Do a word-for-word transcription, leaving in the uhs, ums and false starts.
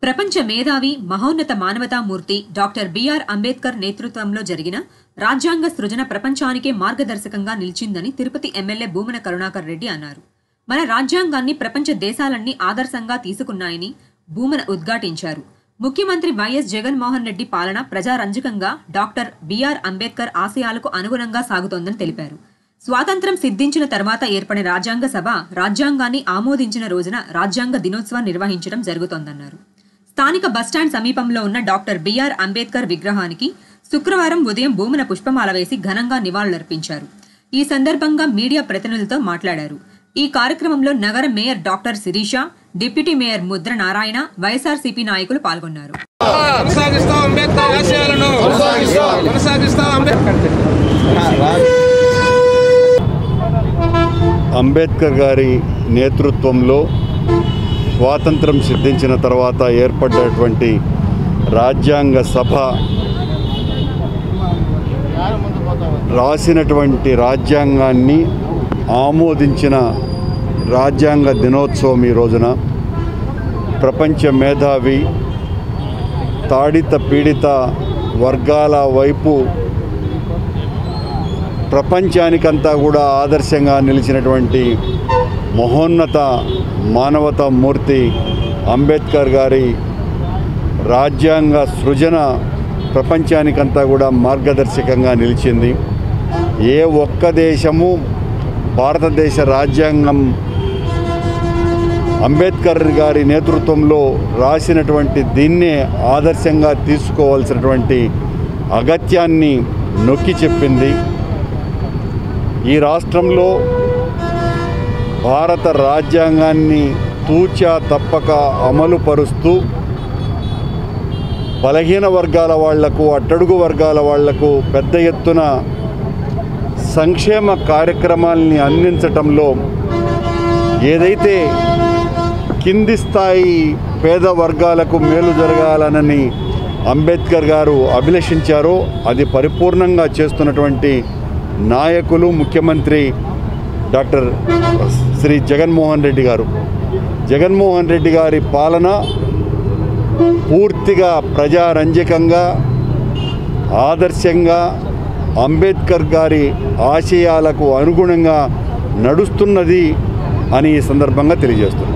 ప్రపంచ మేధావి మహోన్నత మానవతామూర్తి డాక్టర్ బిఆర్ అంబేద్కర్ నేతృత్వంలో జరిగిన రాజ్యాంగ సృజన ప్రపంచానికే మార్గదర్శకంగా నిలిచిందని తిరుపతి ఎమ్మెల్యే భూమన కరుణాకర్ రెడ్డి అన్నారు. మన రాజ్యాంగాన్ని ప్రపంచ దేశాలన్నీ ఆదర్శంగా తీసుకున్నాయని భూమన ఉద్ఘాటించారు. ముఖ్యమంత్రి వైఎస్ జగన్మోహన్ రెడ్డి పాలన ప్రజారంజకంగా డాక్టర్ బిఆర్ అంబేద్కర్ ఆశయాలకు అనుగుణంగా సాగుతోందని తెలిపారు. స్వాతంత్ర్యం సిద్ధించిన తర్వాత ఏర్పడిన రాజ్యాంగ సభ రాజ్యాంగాన్ని ఆమోదించిన రోజున రాజ్యాంగ దినోత్సవం నిర్వహించడం జరుగుతోందన్నారు. స్థానిక బస్టాండ్ సమీపంలో ఉన్న డాక్టర్ బిఆర్ అంబేద్కర్ విగ్రహానికి శుక్రవారం ఉదయం భూమన పుష్పమాల వేసి ఘనంగా నివాళులర్పించారు. ఈ సందర్భంగా మీడియా ప్రతినిధులతో మాట్లాడారు. ఈ కార్యక్రమంలో నగర mayor doctor Sirisha, deputy mayor Mudra Narayana, YSRCP నాయకులు పాల్గొన్నారు. అంబేద్కర్ గారి నేతృత్వంలో స్వాతంత్రం సిద్ధించిన తర్వాత ఏర్పడ్డటువంటి రాజ్యాంగ సభ రాసినటువంటి రాజ్యాంగాన్ని ఆమోదించిన రాజ్యాంగ దినోత్సవం ఈ రోజున ప్రపంచ మేధావి తాడిత పీడిత వర్గాల వైపు ప్రపంచానికంతా కూడా ఆదర్శంగా నిలిచినటువంటి మహోన్నత మానవతా మూర్తి అంబేద్కర్ గారి రాజ్యాంగ సృజన ప్రపంచానికంతా కూడా మార్గదర్శకంగా నిలిచింది. ఏ ఒక్క దేశము భారతదేశ రాజ్యాంగం అంబేద్కర్ గారి నేతృత్వంలో రాసినటువంటి దీన్నే ఆదర్శంగా తీసుకోవాల్సినటువంటి అగత్యాన్ని నొక్కి చెప్పింది. ఈ రాష్ట్రంలో భారత రాజ్యాంగాన్ని తూచా తప్పక అమలు పరుస్తూ బలహీన వర్గాల వాళ్లకు, అట్టడుగు వర్గాల వాళ్లకు పెద్ద ఎత్తున సంక్షేమ కార్యక్రమాల్ని అందించటంలో ఏదైతే కింది స్థాయి పేద వర్గాలకు మేలు జరగాలనని అంబేద్కర్ గారు అభిలషించారో అది పరిపూర్ణంగా చేస్తున్నటువంటి నాయకులు ముఖ్యమంత్రి డాక్టర్ శ్రీ జగన్మోహన్ రెడ్డి గారు. జగన్మోహన్ రెడ్డి గారి పాలన పూర్తిగా ప్రజారంజకంగా ఆదర్శంగా అంబేద్కర్ గారి ఆశయాలకు అనుగుణంగా నడుస్తున్నది అని ఈ సందర్భంగా తెలియజేస్తున్నారు.